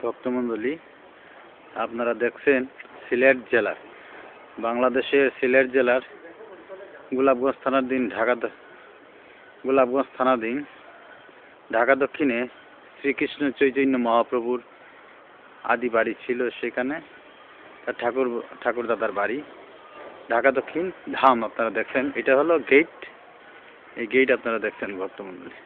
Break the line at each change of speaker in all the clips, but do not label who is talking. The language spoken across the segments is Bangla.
ভক্তমণ্ডলী, আপনারা দেখছেন সিলেট জেলার বাংলাদেশের সিলেট জেলার গোলাপগঞ্জ থানাধীন ঢাকা দক্ষিণে শ্রীকৃষ্ণ চৈতন্য মহাপ্রভুর আদি বাড়ি ছিল। সেখানে তার ঠাকুরদাদার বাড়ি ঢাকা দক্ষিণ ধাম। আপনারা দেখছেন, এটা হলো গেট। এই গেট আপনারা দেখছেন ভক্তমণ্ডলী।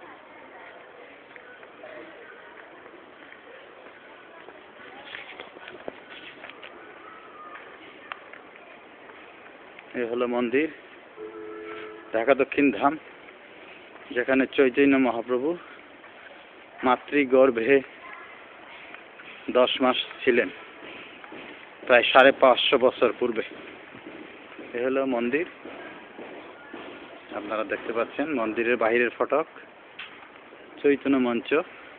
এই হলো মন্দির ঢাকা দক্ষিণ ধাম, যেখানে চৈতন্য মহাপ্রভু মাতৃগর্ভে 10 মাস ছিলেন, প্রায় 550 বছর পূর্বে। এই হলো মন্দির, আপনারা দেখতে পাচ্ছেন মন্দিরের বাহিরের ফটক, চৈতন্য মঞ্চ,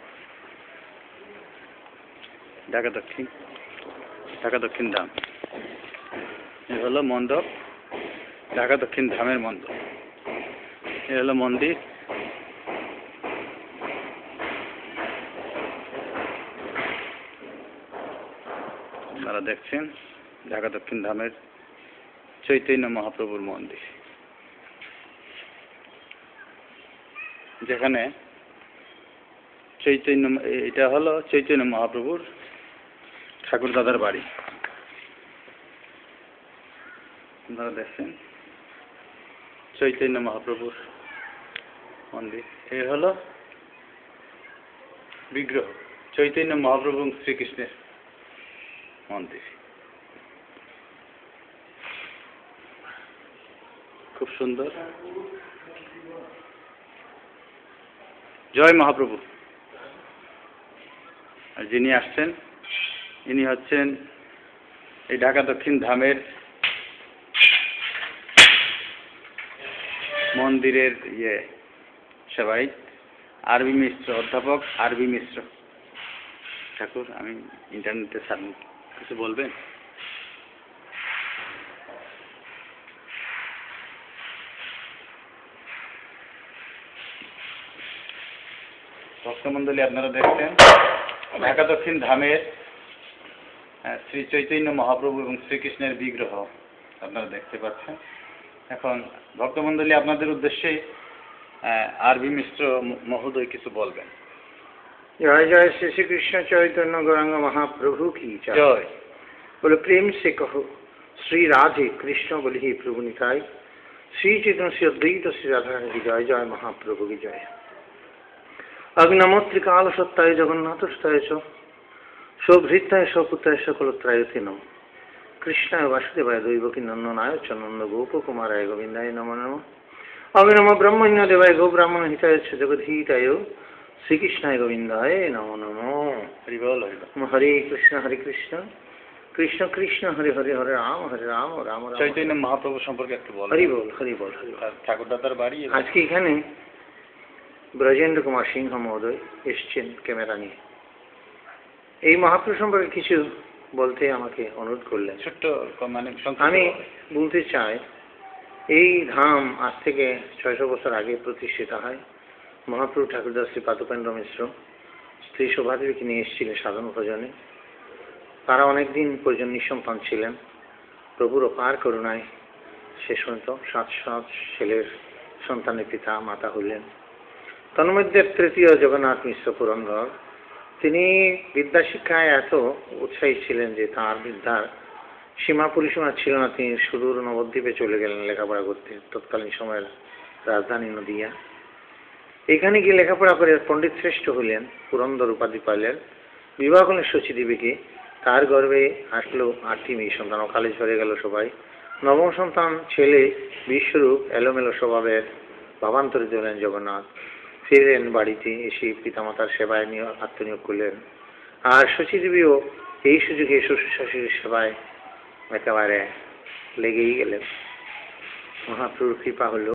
ঢাকা দক্ষিণ ধাম। এই হলো মণ্ডপ, ঢাকা দক্ষিণ ধামের মণ্ডপ। এই হলো মন্দির। আপনারা দেখছেন ঢাকা দক্ষিণ ধামের চৈতন্য মহাপ্রভুর মন্দির, যেখানে এটা হলো চৈতন্য মহাপ্রভুর ঠাকুরদাদার বাড়ি। আপনারা দেখছেন চৈতন্য মহাপ্রভুর মন্দির। এই হলো বিগ্রহ, চৈতন্য মহাপ্রভু শ্রীকৃষ্ণের মন্দির। খুব সুন্দর। জয় মহাপ্রভু। আর যিনি আসছেন ইনি হচ্ছেন এই ঢাকা দক্ষিণ ধামের মন্দিরের সেবায়িত আরবি মিশ্র, অধ্যাপক আরবি মিশ্র ঠাকুর। আমি ইন্টারনেটে কিছু বলবেন? ভক্তমণ্ডলী, আপনারা দেখছেন ঢাকা দক্ষিণ ধামের শ্রী চৈতন্য মহাপ্রভু এবং শ্রীকৃষ্ণের বিগ্রহ আপনারা দেখতে পাচ্ছেন। এখন ভক্তমণ্ডলী, আপনাদের উদ্দেশ্যে আরবি মিশ্র মহোদয় কিছু বলবেন।
जय जय श्री श्री कृष्ण चैतन्य गौरांग महाप्रभु की जय। बोलो प्रेम से कहो श्री राधे कृष्ण बोले ही प्रभु निताई, श्री चैतन्य श्री अद्वैत श्री राधा की जय। जय महाप्रभु की जय। अग्नमोत्रिकाल सत्ताय जगन्नाथ स्तय सौभृत्ताय सपुत्राय सकलत्रायते नम, कृष्णाय वासुदेवाय दैवकी नंदनाय च नंद गोप कुमाराय गोविंदाय नमो नमः। अग्नमो ब्रह्मण्य देवाय गो ब्राह्मण हिताय च जगद्धिताय श्रीकृष्णाय गोविंदाय नमो नमो।
हरि बोल हरि बोल।
हरे कृष्ण कृष्ण कृष्ण हरे हरे, हरे राम राम राम।
চৈতন্য মহাপ্রভু সম্পর্কে একটু বলুন।
হরি বল হরি বল হরি বল।
ঠাকুরদাদার বাড়ি।
আজকে এখানে ব্রজেন্দ্র কুমার সিংহ মহোদয় এসছেন ক্যামেরা নিয়ে। এই মহাপ্রভু সম্পর্কে কিছু বলতে আমাকে অনুরোধ করলেন।
ছোট্ট মানে
আমি বলতে চাই, এই ধাম আজ থেকে 600 বছর আগে প্রতিষ্ঠিত হয়। মহাপ্রভু ঠাকুরদাস শ্রী পাদুপেন্দ্র মিশ্র স্ত্রী শোভাদেবীকে নিয়ে এসেছিলেন সাধন ভোজনে। তারা অনেকদিন পর্যন্ত নিঃসন্তান ছিলেন। প্রভুর অপার করুণায় শেষ পর্যন্ত 7 ছেলের সন্তানের পিতা মাতা হলেন। তন্মধ্যে তৃতীয় জগন্নাথ মিশ্র পুরন্দর, তিনি বিদ্যা শিক্ষায় এত উৎসাহী ছিলেন যে তাঁর বিদ্যার সীমা পরিসীমা ছিল না। তিনি সুদূর নবদ্বীপে চলে গেলেন লেখাপড়া করতে, তৎকালীন সময়ের রাজধানী নদিয়া। এখানে গিয়ে লেখাপড়া করে পণ্ডিত শ্রেষ্ঠ হলেন, পুরন্দর উপাধি পাইলেন। বিবাহ করলেন শচী দেবীকে। তার গর্ভে আসলো 8টি মেয়ে সন্তান, অকালে ঝরে গেল সবাই। নবম সন্তান ছেলে বিশ্বরূপ, এলোমেলো স্বভাবের, ভাবান্তরিত হলেন জগন্নাথ। ফিরলেন বাড়িতে, এসে পিতামাতার সেবায় আত্মনিয়োগ করলেন। আর শচী দেবীও এই সুযোগে শ্বশুর শাশুড়ির সেবায় একেবারে লেগেই গেলেন। মহাপ্রভুর কৃপা হলো।